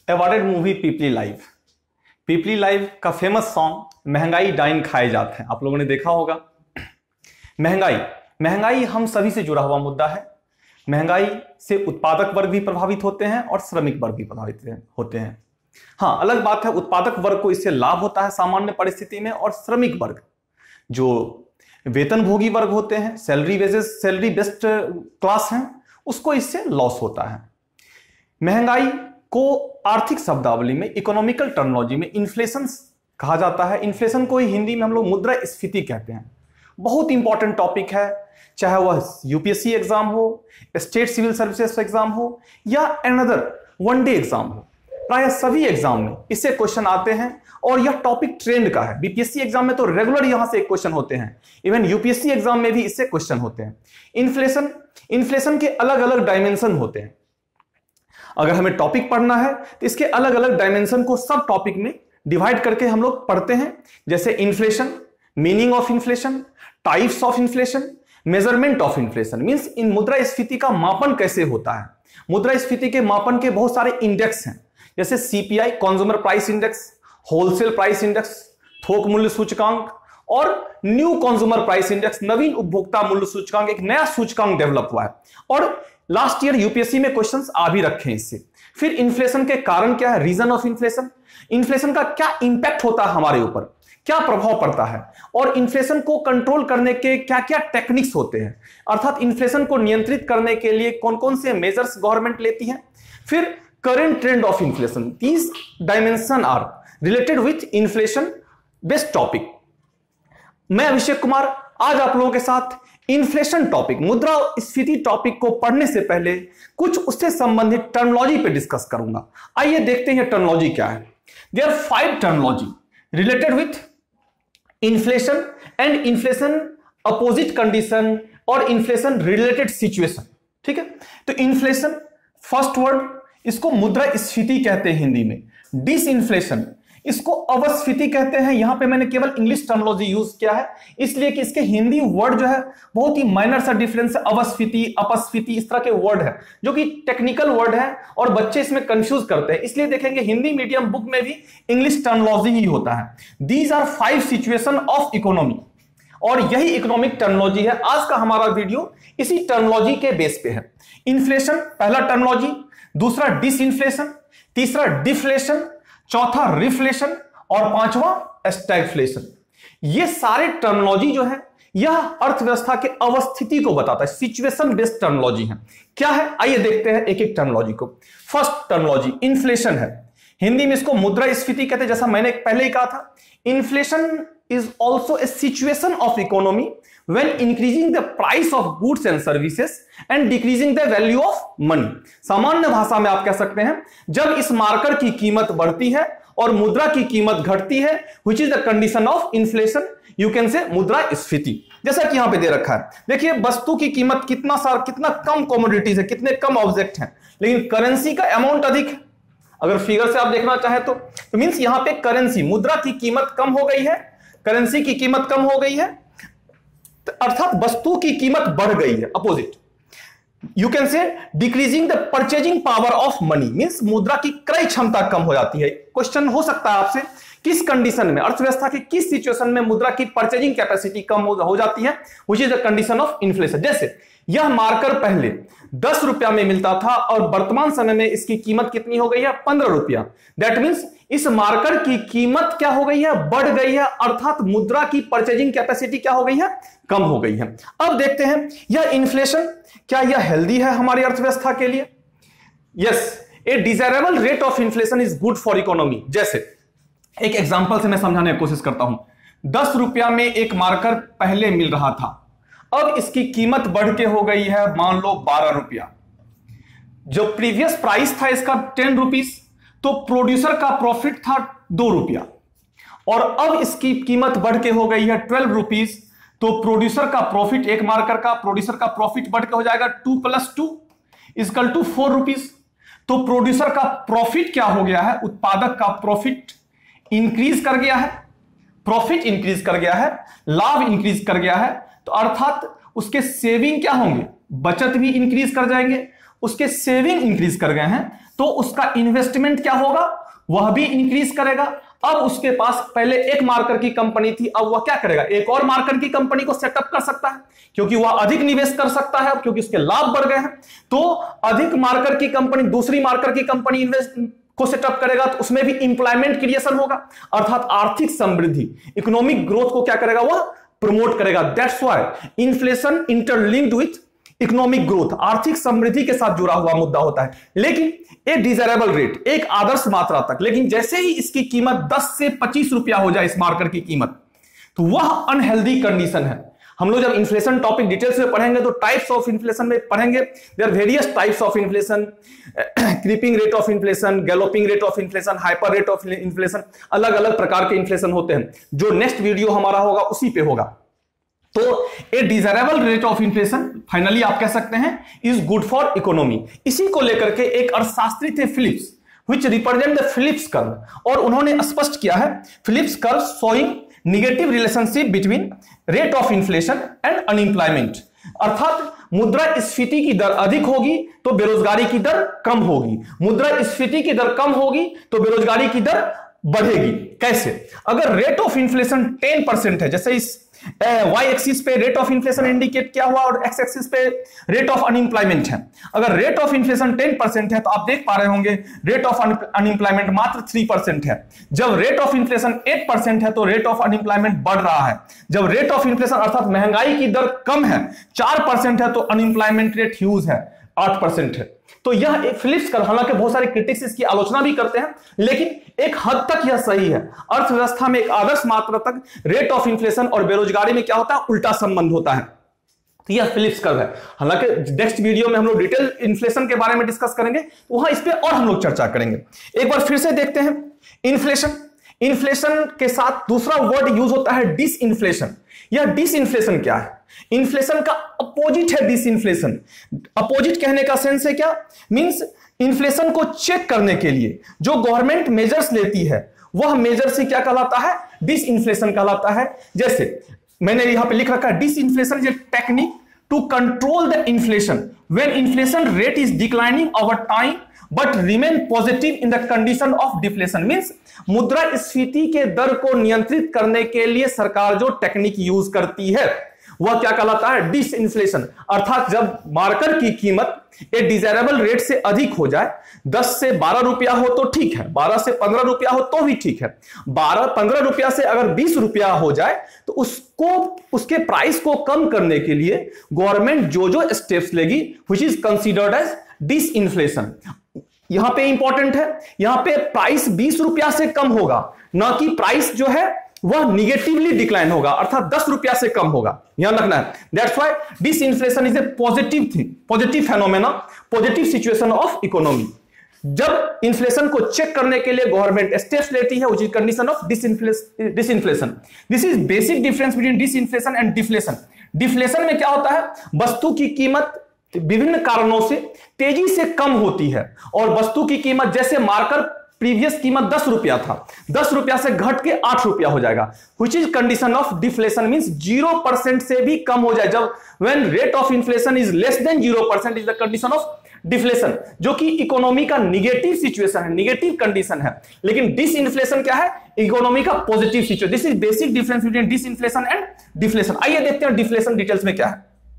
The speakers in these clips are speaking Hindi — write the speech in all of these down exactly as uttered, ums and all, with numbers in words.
Awarded movie Peepli Live. पीपली लाइव का फेमस सॉन्ग महंगाई डाइन खाए जाते हैं, आप लोगों ने देखा होगा। महंगाई महंगाई हम सभी से जुड़ा हुआ मुद्दा है। महंगाई से उत्पादक वर्ग भी प्रभावित होते हैं और श्रमिक वर्ग भी प्रभावित होते हैं। हाँ, अलग बात है उत्पादक वर्ग को इससे लाभ होता है सामान्य परिस्थिति में, और श्रमिक वर्ग जो वेतनभोगी वर्ग होते हैं, salary basis salary based class हैं, उसको इससे लॉस होता है। महंगाई को आर्थिक शब्दावली में, इकोनॉमिकल टर्मिनोलॉजी में इन्फ्लेशन कहा जाता है। इन्फ्लेशन को ही हिंदी में हम लोग मुद्रास्फीति कहते हैं। बहुत इंपॉर्टेंट टॉपिक है, चाहे वह यूपीएससी एग्जाम हो, स्टेट सिविल सर्विसेज एग्जाम हो या अनदर वनडे एग्जाम हो, प्राय सभी एग्जाम में इससे क्वेश्चन आते हैं और यह टॉपिक ट्रेंड का है। बीपीएससी एग्जाम में तो रेगुलर यहां से क्वेश्चन होते हैं, इवन यूपीएससी एग्जाम में भी इससे क्वेश्चन होते हैं। इन्फ्लेशन इन्फ्लेशन के अलग अलग डायमेंशन होते हैं। अगर हमें टॉपिक पढ़ना है तो इसके अलग अलग डायमेंशन को सब टॉपिक में डिवाइड करके हम लोग पढ़ते हैं, जैसे inflation, meaning of inflation, types of inflation, measurement of inflation. Means in मुद्रास्फीति का मापन कैसे होता है। मुद्रास्फीति के मापन के बहुत सारे इंडेक्स हैं, जैसे CPI consumer price index, wholesale price index, थोक मूल्य सूचकांक और न्यू कंज्यूमर प्राइस इंडेक्स, नवीन उपभोक्ता मूल्य सूचकांक। एक नया सूचकांक डेवलप हुआ है और लास्ट ईयर यूपीएससी में क्वेश्चंस आ भी रखे हैं इससे। फिर इन्फ्लेशन के कारण क्या है, रीजन ऑफ इन्फ्लेशन, इन्फ्लेशन का क्या इंपैक्ट होता है हमारे ऊपर, क्या प्रभाव पड़ता है, और इन्फ्लेशन को कंट्रोल करने के क्या क्या टेक्निक्स होते हैं, अर्थात इन्फ्लेशन को नियंत्रित करने के लिए कौन कौन से मेजर्स गवर्नमेंट लेती है। फिर current trend of inflation, these dimension are related with inflation based topic. मैं अभिषेक कुमार आज आप लोगों के साथ इन्फ्लेशन टॉपिक, मुद्रास्फीति टॉपिक को पढ़ने से पहले कुछ उससे संबंधित टर्मिनोलॉजी पे डिस्कस करूंगा। आइए देखते हैं टर्मिनोलॉजी क्या है। There are five terminology related with inflation and inflation opposite condition और इन्फ्लेशन रिलेटेड सिचुएशन। ठीक है, तो इन्फ्लेशन फर्स्ट वर्ड, इसको मुद्रास्फीति कहते हैं हिंदी में। डिसइन्फ्लेशन इसको अवस्फीति कहते हैं। यहां पे मैंने केवल इंग्लिश टर्मिनोलॉजी यूज किया है, इसलिए कि इसके हिंदी वर्ड जो है बहुत ही माइनर सा डिफरेंस है। अवस्फीति, अपस्फीति इस तरह के वर्ड है जो कि टेक्निकल वर्ड है और बच्चे इसमें कंफ्यूज करते हैं, इसलिए देखेंगे हिंदी मीडियम बुक में भी इंग्लिश टर्मिनोलॉजी ही होता है। These are five situation of economy, और यही इकोनॉमिक टर्मिनोलॉजी है। आज का हमारा वीडियो इसी टर्मिनोलॉजी के बेस पे है। इन्फ्लेशन पहला टर्मिनोलॉजी, दूसरा डिसइन्फ्लेशन, तीसरा डिफ्लेशन, चौथा रिफ्लेशन और पांचवा स्टैगफ्लेशन। ये सारे टर्मिनोलॉजी जो है यह अर्थव्यवस्था के अवस्थिति को बताता है, सिचुएशन बेस्ड टर्मिनोलॉजी है। क्या है आइए देखते हैं एक एक टर्मिनोलॉजी को। फर्स्ट टर्मिनोलॉजी इन्फ्लेशन है, हिंदी में इसको मुद्रास्फीति कहते हैं। जैसा मैंने पहले ही कहा था, inflation is also a situation of economy when increasing the price of goods and services and decreasing the value of money। सामान्य भाषा में आप कह सकते हैं जब इस मार्कर की कीमत बढ़ती है और मुद्रा की कीमत घटती है, which is the condition of inflation, you can say मुद्रास्फीति। जैसा कि यहां पे दे रखा है, देखिए वस्तु की कीमत कितना सार कितना कम कमोडिटीज है, कितने कम ऑब्जेक्ट हैं, लेकिन करेंसी का अमाउंट अधिक है। अगर फिगर से आप देखना चाहें तो, तो मींस यहां पे करेंसी, मुद्रा की कीमत कम हो गई है, करेंसी की कीमत कम हो गई है, अर्थात वस्तु की कीमत बढ़ गई है। Opposite you can say decreasing the purchasing power of money, means मुद्रा की क्रय क्षमता कम हो जाती है। क्वेश्चन हो सकता है आपसे, किस कंडीशन में, अर्थव्यवस्था की किस सिचुएशन में मुद्रा की परचेजिंग कैपेसिटी कम हो जाती है, which is the condition of inflation. जैसे यह मार्कर पहले दस रुपया में मिलता था और वर्तमान समय में इसकी कीमत कितनी हो गई है, पंद्रह रुपया। दैट मींस इस मार्कर की कीमत क्या हो गई है, बढ़ गई है, अर्थात मुद्रा की परचेजिंग कैपेसिटी क्या हो गई है, कम हो गई है। अब देखते हैं यह इन्फ्लेशन क्या यह हेल्दी है हमारी अर्थव्यवस्था के लिए। Yes, a desirable rate of inflation is good for economy. जैसे एक एग्जांपल से मैं समझाने की कोशिश करता हूं। दस रुपया में एक मार्कर पहले मिल रहा था, अब इसकी कीमत बढ़ के हो गई है मान लो बारह रुपया। जो प्रीवियस प्राइस था इसका टेन रुपीज, तो प्रोड्यूसर का प्रॉफिट था दो रुपया, और अब इसकी कीमत बढ़ के हो गई है ट्वेल्व रुपीज, तो प्रोड्यूसर का प्रॉफिट, एक मार्कर का प्रोड्यूसर का प्रॉफिट बढ़ के हो जाएगा two plus two equal to four rupees. तो प्रोड्यूसर का प्रॉफिट क्या हो गया है, उत्पादक का प्रॉफिट इंक्रीज कर गया है, प्रॉफिट इंक्रीज कर गया है, लाभ इंक्रीज कर गया है, तो अर्थात उसके सेविंग क्या होंगे, बचत भी इंक्रीज कर जाएंगे, उसके सेविंग इंक्रीज कर गए हैं, तो उसका इन्वेस्टमेंट क्या होगा, वह भी इंक्रीज करेगा। अब उसके पास पहले एक मार्कर की कंपनी थी, अब वह क्या करेगा, एक और मार्कर की कंपनी को सेटअप कर सकता है, क्योंकि वह अधिक निवेश कर सकता है, क्योंकि उसके लाभ बढ़ गए हैं। तो अधिक मार्कर की कंपनी दूसरी मार्कर की कंपनी इन्वेस्ट को सेटअप करेगा, तो उसमें भी इंप्लॉयमेंट क्रिएशन होगा, अर्थात आर्थिक समृद्धि, इकोनॉमिक ग्रोथ को क्या करेगा, वह प्रमोट करेगा। That's why inflation interlinked with economic growth, आर्थिक समृद्धि के साथ जुड़ा हुआ मुद्दा होता है। लेकिन एक डिजायरेबल रेट, एक आदर्श मात्रा तक, लेकिन जैसे ही इसकी कीमत दस से पच्चीस रुपया हो जाए इस मार्कर की कीमत, तो वह अनहेल्दी कंडीशन है। हम लोग जब इन्फ्लेशन टॉपिक डिटेल्स में पढ़ेंगे तो टाइप्स ऑफ इन्फ्लेशन में पढ़ेंगे। There various types of inflation, creeping rate of inflation, galloping rate of inflation, hyper rate of inflation, अलग अलग प्रकार के इन्फ्लेशन होते हैं। जो नेक्स्ट वीडियो हमारा होगा उसी पे होगा। तो a desirable rate of inflation finally आप कह सकते हैं इज गुड फॉर इकोनॉमी। इसी को लेकर के एक अर्थशास्त्री थे Phillips, which represent the Phillips curve, और उन्होंने स्पष्ट किया है Phillips curve showing negative relationship between rate of inflation and unemployment, अर्थात मुद्रास्फीति की दर अधिक होगी तो बेरोजगारी की दर कम होगी, मुद्रास्फीति की दर कम होगी तो बेरोजगारी की दर बढ़ेगी। कैसे, अगर rate of inflation ten percent है, जैसे इस वाई एक्सिस पे रेट ऑफ इन्फ्लेशन इंडिकेट किया हुआ और एक्स एक्सिस पे रेट ऑफ अनएम्प्लॉयमेंट है। अगर rate of inflation ten percent है तो आप देख पा रहे होंगे रेट ऑफ अनएम्प्लॉयमेंट मात्र थ्री परसेंट है। जब rate of inflation eight percent है तो रेट ऑफ अनएम्प्लॉयमेंट बढ़ रहा है। जब रेट ऑफ इन्फ्लेशन अर्थात महंगाई की दर कम है, चार परसेंट है, तो अनएम्प्लॉयमेंट रेट ह्यूज है, आठ परसेंट है। तो यह एक फिलिप्स कर्व, हालांकि बहुत सारे क्रिटिक्स इसकी आलोचना भी करते हैं, लेकिन एक हद तक यह सही है। अर्थव्यवस्था में एक आदर्श मात्रा तक रेट ऑफ इन्फ्लेशन और बेरोजगारी में क्या होता है, उल्टा संबंध होता है। तो यह फिलिप्स कर्व है। हालांकि नेक्स्ट वीडियो में हम लोग डिटेल इन्फ्लेशन के बारे में डिस्कस करेंगे, तो वहां इस पे और हम लोग चर्चा करेंगे। एक बार फिर से देखते हैं इन्फ्लेशन। इन्फ्लेशन के साथ दूसरा वर्ड यूज होता है डिसइन्फ्लेशन। यह डिसइन्फ्लेशन क्या है, इन्फ्लेशन का अपोजिट है डिसइन्फ्लेशन। अपोजिट कहने का सेंस है क्या, मींस इन्फ्लेशन को चेक करने के लिए जो गवर्नमेंट मेजर्स लेती है वह मेजर से क्या कहलाता है, डिसइन्फ्लेशन कहलाता है। जैसे मैंने यहां पे लिख रखा है disinflation is a technique to control the inflation when inflation rate is declining over time but remain positive in the condition of deflation. Means मुद्रास्फीति के दर को नियंत्रित करने के लिए सरकार जो टेक्निक यूज करती है वह क्या कहलाता है, डिसइन्फ्लेशन। अर्थात जब मार्कर की कीमत एक डिजायरेबल रेट से अधिक हो जाए, दस से बारह रुपया हो तो ठीक है, बारह से पंद्रह रुपया हो तो भी ठीक है, बारह पंद्रह रुपया से अगर बीस रुपया हो जाए तो उसको उसके प्राइस को कम करने के लिए गवर्नमेंट जो जो स्टेप्स लेगी which is considered as disinflation. यहां पे इंपॉर्टेंट है, यहां पे प्राइस बीस रुपया से कम होगा, ना कि प्राइस जो है वह निगेटिवली डिक्लाइन होगा, अर्थात दस रुपया से कम होगा, ध्यान रखना है। That's why disinflation is a positive thing, positive phenomena, positive situation of economy. जब इन्फ्लेशन को चेक करने के लिए गवर्नमेंट स्टेप्स लेती है, which is condition of disinflation. This is basic difference between disinflation and deflation. Deflation में क्या होता है, वस्तु की कीमत विभिन्न कारणों से तेजी से कम होती है और वस्तु की कीमत, जैसे मार्कर प्रीवियस कीमत दस रुपया था, दस रुपया से घट के आठ रुपया हो जाएगा, which is condition of deflation. Means zero percent से भी कम हो जाए, जब when rate of inflation is less than zero percent is the condition of deflation, जो कि इकोनॉमी का निगेटिव सिचुएशन है, निगेटिव कंडीशन है। लेकिन डिसइन्फ्लेशन क्या है, इकोनॉमी का positive situation. This is basic difference between disinflation and deflation. आइए देखते हैं डिफ्लेशन डिटेल्स में क्या है।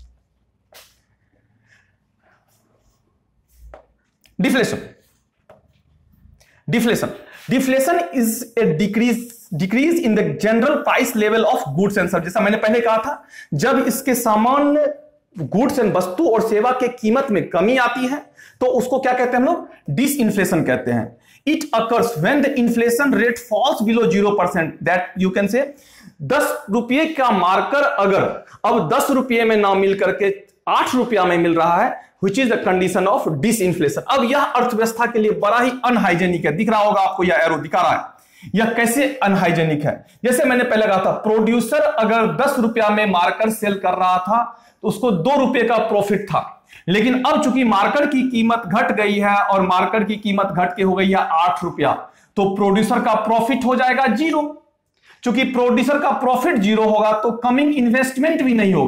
Deflation deflation deflation is a decrease decrease in the general price level of goods and service. जैसा मैंने पहले कहा था, जब इसके सामान्य गुड्स एंड वस्तु और सेवा के कीमत में कमी आती है तो उसको क्या कहते हैं हम लोग, डिसइन्फ्लेशन कहते हैं। It occurs when the inflation rate falls below zero percent, that you can say दस रुपये का मार्कर अगर अब दस रुपये में ना मिल करके आठ रुपया में मिल रहा है, which is the condition of disinflation। अब यह अर्थव्यवस्था के लिए बड़ा ही अनहाइजेनिक है। दिख रहा होगा आपको, यह एरो दिखा रहा है, यह कैसे अनहाइजेनिक है। जैसे मैंने पहले कहा था, प्रोड्यूसर अगर दस रुपया में मार्कर सेल कर रहा था तो उसको दो रुपये का प्रॉफिट था, लेकिन अब चूंकि मार्कर की कीमत घट गई है और मार्कर की कीमत घट के हो गई है आठ रुपया, तो प्रोड्यूसर का प्रॉफिट हो जाएगा जीरो। चूंकि प्रोड्यूसर का प्रॉफिट जीरो होगा तो कमिंग इन्वेस्टमेंट भी नहीं होगा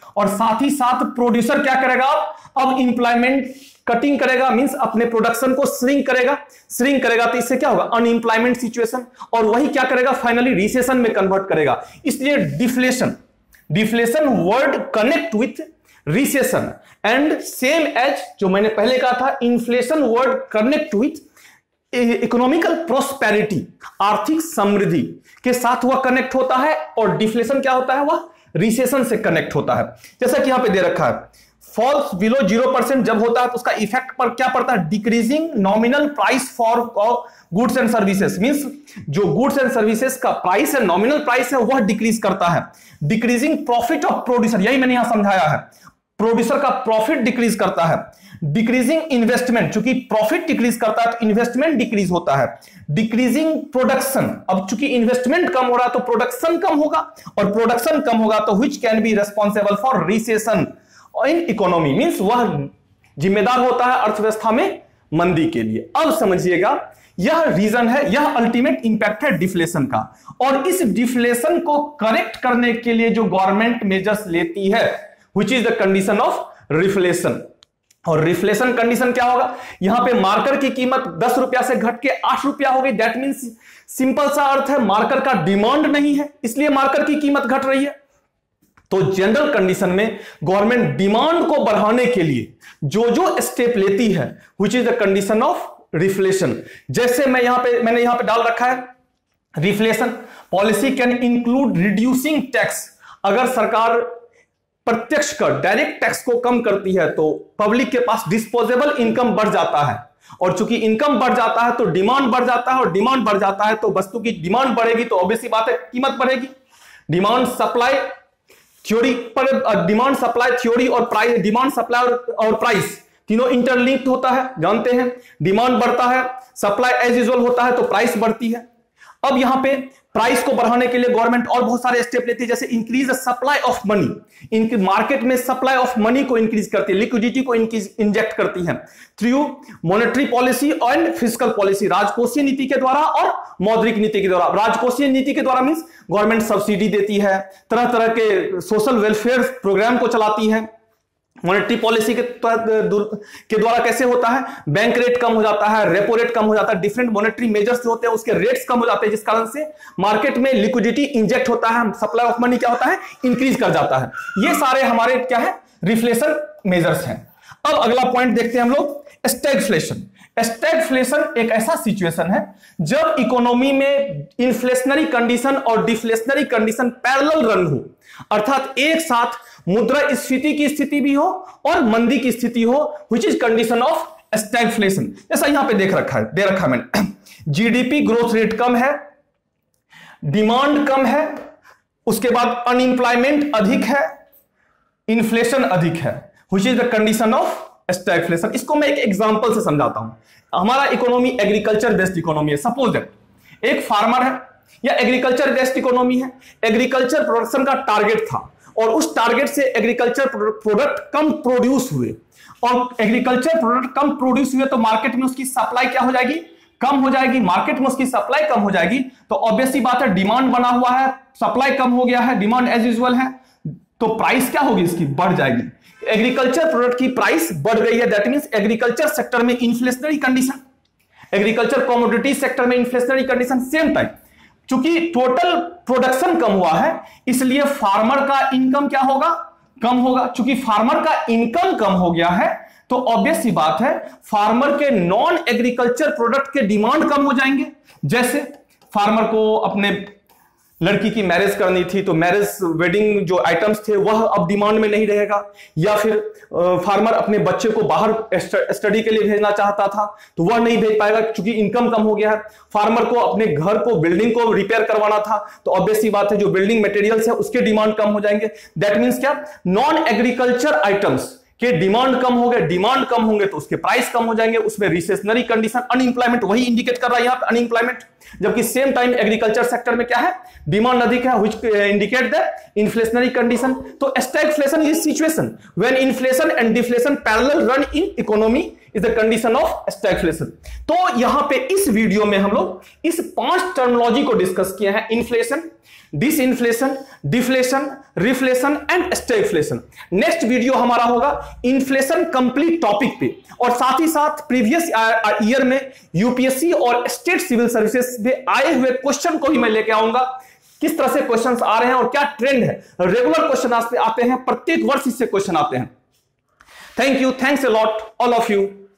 और साथ ही साथ प्रोड्यूसर क्या करेगा, अब इंप्लॉयमेंट कटिंग करेगा, मींस अपने प्रोडक्शन को श्रिंक करेगा, श्रिंक करेगा तो इससे क्या होगा, अनएम्प्लॉयमेंट सिचुएशन, और वही क्या करेगा, फाइनली रिसेशन में कन्वर्ट करेगा। इसलिए deflation, deflation word connect with recession and same as जो मैंने पहले कहा था, inflation word connect with economical prosperity, आर्थिक समृद्धि के साथ वह कनेक्ट होता है, और डिफ्लेशन क्या होता है, वह रिसेशन से कनेक्ट होता है। जैसा कि यहां पे दे रखा है, फॉल्स बिलो जीरो परसेंट जब होता है तो उसका इफेक्ट पर क्या पड़ता है, decreasing nominal price for goods and services, means जो गुड्स एंड सर्विसेज का प्राइस है, नॉमिनल प्राइस है, वह डिक्रीज करता है। डिक्रीजिंग प्रॉफिट ऑफ प्रोड्यूसर, यही मैंने यहां समझाया है, प्रोड्यूसर का प्रॉफिट डिक्रीज करता है। डिक्रीजिंग इन्वेस्टमेंट, चूंकि प्रॉफिट डिक्रीज करता है तो इन्वेस्टमेंट डिक्रीज होता है। डिक्रीजिंग प्रोडक्शन, अब चूंकि इन्वेस्टमेंट कम हो रहा है तो प्रोडक्शन कम होगा, और प्रोडक्शन कम होगा तो which can be responsible for recession in economy, means वह जिम्मेदार होता है अर्थव्यवस्था में मंदी के लिए। अब समझिएगा, यह रीजन है, यह अल्टीमेट इंपैक्ट है डिफ्लेशन का, और इस डिफ्लेशन को करेक्ट करने के लिए जो गवर्नमेंट मेजर्स लेती है, which is the condition of reflation. और रिफ्लेशन कंडीशन क्या होगा, यहां पे मार्कर की कीमत दस रुपया से घट के आठ रुपया हो गई, दैट मींस सिंपल सा अर्थ है, मार्कर का डिमांड नहीं है, इसलिए मार्कर की कीमत घट रही है। तो जनरल कंडीशन में गवर्नमेंट डिमांड को बढ़ाने के लिए जो जो स्टेप लेती है, which is the condition of reflation. जैसे मैं यहां पे मैंने यहां पे डाल रखा है, reflation policy can include reducing tax, अगर सरकार प्रत्यक्ष कर, डायरेक्ट टैक्स को कम करती है तो पब्लिक के पास डिस्पोजेबल इनकम बढ़ जाता है, और चूंकि इनकम बढ़ जाता है तो डिमांड बढ़ जाता है, और डिमांड बढ़ जाता है तो वस्तु की डिमांड बढ़ेगी तो ऑब्वियस सी बात है कीमत बढ़ेगी। डिमांड सप्लाई थ्योरी पर, डिमांड सप्लाई थ्योरी और प्राइस, डिमांड सप्लाई और प्राइस तीनों इंटरलिंक्ड होता है, जानते हैं। डिमांड बढ़ता है, सप्लाई एज यूजुअल होता है तो प्राइस बढ़ती है। अब यहां पे प्राइस को बढ़ाने के लिए गवर्नमेंट और बहुत सारे स्टेप लेती है, जैसे इंक्रीज सप्लाई ऑफ मनी, इनकी मार्केट में सप्लाई ऑफ मनी को इंक्रीज करती है, लिक्विडिटी को इंजेक्ट करती है through monetary policy and fiscal policy, राजकोषीय नीति के द्वारा और मौद्रिक नीति के द्वारा। राजकोषीय नीति के द्वारा मींस गवर्नमेंट सब्सिडी देती है, तरह तरह के सोशल वेलफेयर प्रोग्राम को चलाती है। मॉनेटरी पॉलिसी के के द्वारा कैसे होता है, बैंक रेट कम हो जाता है, रेपो रेट कम हो जाता है, डिफरेंट मॉनेटरी मेजर्स जो होते हैं उसके रेट्स कम हो जाते हैं, जिस कारण से मार्केट में लिक्विडिटी इंजेक्ट होता है, सप्लाई ऑफ मनी क्या होता है, इंक्रीज कर जाता है। ये सारे हमारे क्या है, रिफ्लेशन मेजर्स हैं। अब अगला पॉइंट देखते हैं हम लोग, स्टैगफ्लेशन। स्टैगफ्लेशन एक ऐसा सिचुएशन है जब इकोनॉमी में इन्फ्लेशनरी कंडीशन और डिफ्लेशनरी कंडीशन पैरेलल रन हो, अर्थात एक साथ मुद्रास्फीति की स्थिति भी हो और मंदी की स्थिति हो, which is condition of stagflation. जैसा यहां पे देख रखा है, दे रखा है मैंने, जीडीपी ग्रोथ रेट कम है, डिमांड कम है, उसके बाद अनएम्प्लॉयमेंट अधिक है, इन्फ्लेशन अधिक है, which is the condition of stagflation. इसको मैं एक एग्जांपल से समझाता हूं। हमारा इकोनॉमी एग्रीकल्चर बेस्ड इकोनॉमी है। सपोज दैट एक फार्मर है या एग्रीकल्चर बेस्ड इकोनॉमी है, एग्रीकल्चर प्रोडक्शन का टारगेट था और उस टारगेट से एग्रीकल्चर प्रोडक्ट कम प्रोड्यूस हुए, और एग्रीकल्चर प्रोडक्ट कम प्रोड्यूस हुए तो मार्केट में उसकी सप्लाई क्या हो जाएगी, कम हो जाएगी। मार्केट में उसकी सप्लाई कम हो जाएगी तो ऑब्वियस सी बात है, डिमांड बना हुआ है, सप्लाई कम हो गया है, डिमांड एज यूजुअल है, तो प्राइस क्या होगी, इसकी बढ़ जाएगी। एग्रीकल्चर प्रोडक्ट की प्राइस बढ़ गई है, दैट मींस एग्रीकल्चर सेक्टर में inflationary condition, agriculture commodity sector में इन्फ्लेशनरी कंडीशन। सेम टाइम चूंकि टोटल प्रोडक्शन कम हुआ है इसलिए फार्मर का इनकम क्या होगा, कम होगा। चूंकि फार्मर का इनकम कम हो गया है तो ऑब्वियस सी बात है फार्मर के नॉन एग्रीकल्चर प्रोडक्ट के डिमांड कम हो जाएंगे। जैसे फार्मर को अपने लड़की की मैरिज करनी थी तो मैरिज वेडिंग जो आइटम्स थे वह अब डिमांड में नहीं रहेगा, या फिर फार्मर अपने बच्चे को बाहर स्टडी के लिए भेजना चाहता था तो वह नहीं भेज पाएगा क्योंकि इनकम कम हो गया है। फार्मर को अपने घर को, बिल्डिंग को रिपेयर करवाना था तो ऑब्वियस सी बात है जो बिल्डिंग मटेरियल्स है उसके डिमांड कम हो जाएंगे। दैट मींस क्या, नॉन एग्रीकल्चर आइटम्स के डिमांड कम हो गए, डिमांड कम होंगे तो उसके प्राइस कम हो जाएंगे, उसमें रिसेशनरी कंडीशन, अनएम्प्लॉयमेंट वही इंडिकेट कर रहा है यहां पे अनएम्प्लॉयमेंट। जबकि सेम टाइम एग्रीकल्चर सेक्टर में क्या है, डिमांड अधिक है, which indicate the inflationary condition. तो stagflation is situation when inflation and deflation parallel run in economy is the condition of stagflation. तो यहां पे इस वीडियो में हम लोग इस पांच टर्मिनोलॉजी को डिस्कस किए हैं, inflation, disinflation, deflation, reflation and stagflation. Next video हमारा होगा इन्फ्लेशन कंप्लीट टॉपिक पे, और साथ ही साथ प्रीवियस ईयर में यूपीएससी और स्टेट सिविल सर्विसेज में आए हुए क्वेश्चन को ही मैं लेके आऊंगा, किस तरह से क्वेश्चंस आ रहे हैं और क्या ट्रेंड है। रेगुलर क्वेश्चन आते हैं, प्रत्येक वर्ष इससे क्वेश्चन आते हैं। Thank you, thanks a lot all of you.